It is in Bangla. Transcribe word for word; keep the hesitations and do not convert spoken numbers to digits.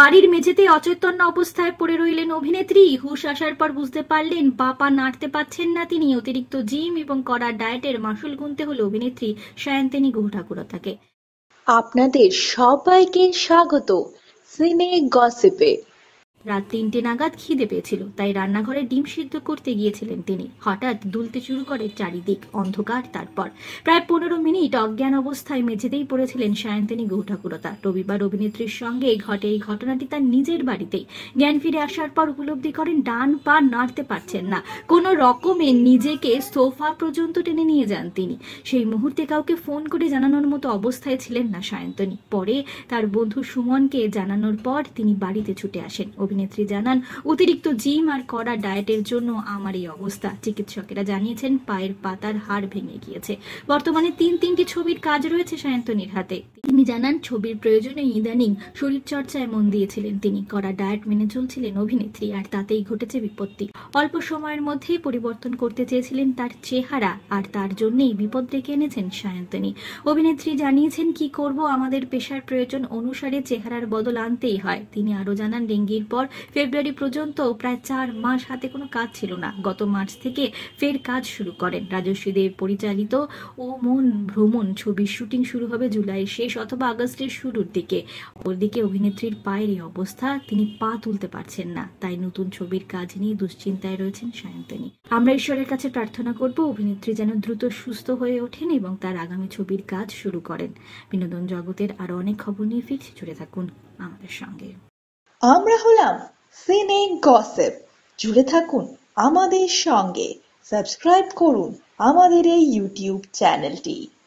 বাড়ির মেঝেতে অচৈতন্য অবস্থায় পড়ে রইলেন অভিনেত্রী। হুঁশ আসার পর বুঝতে পারলেন পা পা নাড়তে পারছেন না তিনি। অতিরিক্ত জিম এবং কড়া ডায়েটের মাসুল গুনতে হলো অভিনেত্রী সায়ন্তনী গুহ ঠাকুরতাকে। আপনাদের সবাইকে স্বাগত সিনে গসিপে। রাত তিনটে নাগাদ খিদে পেয়েছিল, তাই রান্নাঘরে ডিম সিদ্ধ করতে গিয়েছিলেন তিনি। হঠাৎ দুলতে শুরু করে চারিদিক, অন্ধকার। তারপর প্রায় পনেরো মিনিট অজ্ঞান অবস্থায় মেঝেতেই পড়েছিলেন সায়ন্তনী গুহ ঠাকুরতা। রবিবার অভিনেত্রীর সঙ্গে ঘটে এই ঘটনাটি তার নিজের বাড়িতেই। জ্ঞান ফিরে আসার পর উপলব্ধি করেন ডান পা নাড়তে পারছেন না। কোনো রকমে নিজেকে সোফা পর্যন্ত টেনে নিয়ে যান তিনি। সেই মুহূর্তে কাউকে ফোন করে জানানোর মতো অবস্থায় ছিলেন না সায়ন্তনী। পরে তার বন্ধু সুমনকে জানানোর পর তিনি বাড়িতে ছুটে আসেন। অভিনেত্রী জানান, অতিরিক্ত জিম আর কড়া ডায়েটের জন্য আমার এই অবস্থা। চিকিৎসকেরা জানিয়েছেন পায়ের পাতার হাড় ভেঙে গিয়েছে। বর্তমানে তিন তিনটি ছবির কাজ রয়েছে সায়ন্তনীর হাতে। তিনি জানান, ছবির প্রয়োজনে ইদানিং শরীর চর্চায় মন দিয়েছিলেন তিনি। কড়া ডায়েট মেনে চলছিলেন অভিনেত্রী, আর তাতেই ঘটেছে বিপত্তি। অল্প সময়ের মধ্যেই পরিবর্তন করতে চেয়েছিলেন তার চেহারা, আর তার জন্যই বিপদ ডেকে এনেছেন সায়ন্তনী। অভিনেত্রী জানিয়েছেন, কি করব, আমাদের পেশার প্রয়োজন অনুসারে চেহারার বদল আনতেই হয়। তিনি আরো জানান, ডেঙ্গির পর ফেব্রুয়ারি পর্যন্ত প্রায় চার মাস হাতে কোনো কাজ ছিল না। গত মার্চ থেকে ফের কাজ শুরু করেন। রাজস্বী দেব পরিচালিত ও মন ভ্রমণ ছবির শুটিং শুরু হবে জুলাই শেষ অথবা আগস্টের শুরুর দিকে। ওদিকে অভিনেত্রীর পায়ের এই অবস্থা, তিনি পা তুলতে পারছেন না, তাই নতুন ছবির কাজ নিয়ে দুশ্চিন্তায় রয়েছেন সায়ন্তনী। আমরা ঈশ্বরের কাছে প্রার্থনা করব অভিনেত্রী যেন দ্রুত সুস্থ হয়ে ওঠেন এবং তার আগামী ছবির কাজ শুরু করেন। বিনোদন জগতের আরো অনেক খবর নিয়ে ফিরছি, জুড়ে থাকুন আমাদের সঙ্গে। আমরা হলাম সিনে গসিপ, জুড়ে থাকুন আমাদের সঙ্গে। সাবস্ক্রাইব করুন আমাদের এই ইউটিউব চ্যানেলটি।